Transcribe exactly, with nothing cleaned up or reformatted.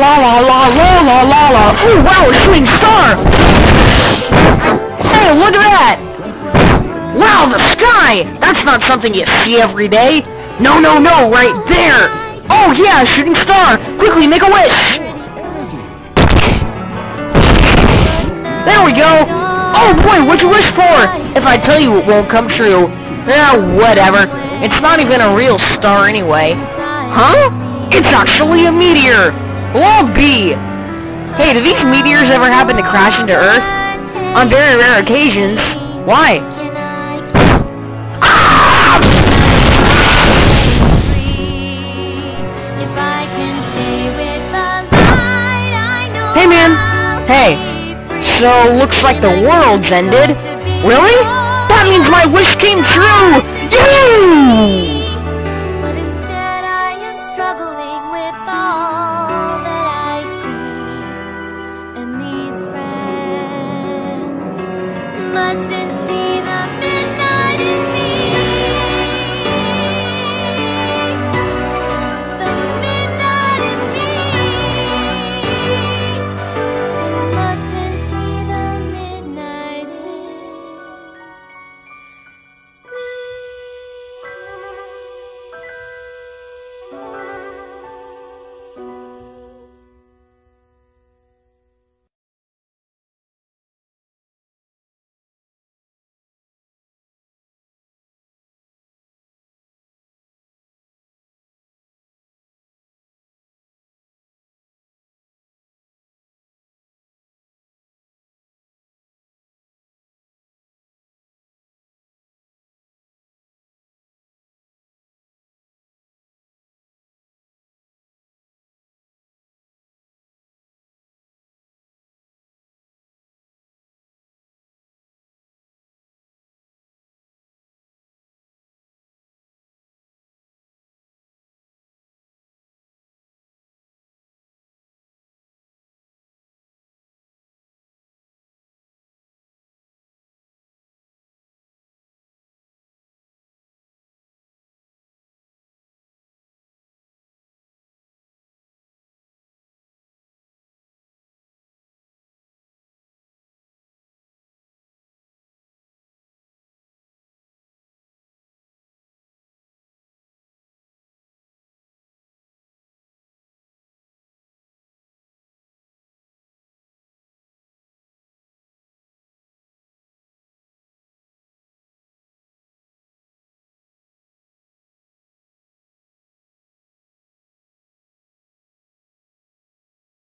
La la la la la la la. Oh wow, a shooting star! Hey, look at that! Wow, the sky! That's not something you see every day. No, no, no, right there! Oh yeah, a shooting star! Quickly, make a wish! There we go! Oh boy, what'd you wish for? If I tell you it won't come true. Eh, whatever. It's not even a real star anyway. Huh? It's actually a meteor! Well, B. Hey, do these meteors ever happen to crash into Earth? On very rare occasions. Why? Ah! Hey, man. Hey. So, looks like the world's ended. Really? That means my wish came true! Yay!